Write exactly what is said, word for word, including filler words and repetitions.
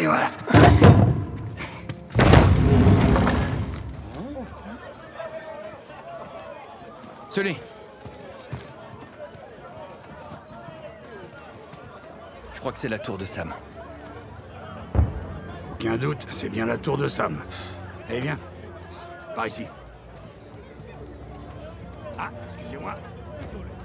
Et voilà. Sully. Je crois que c'est la tour de Sam. Aucun doute, c'est bien la tour de Sam. Allez, viens. Par ici. Ah, excusez-moi. Désolé.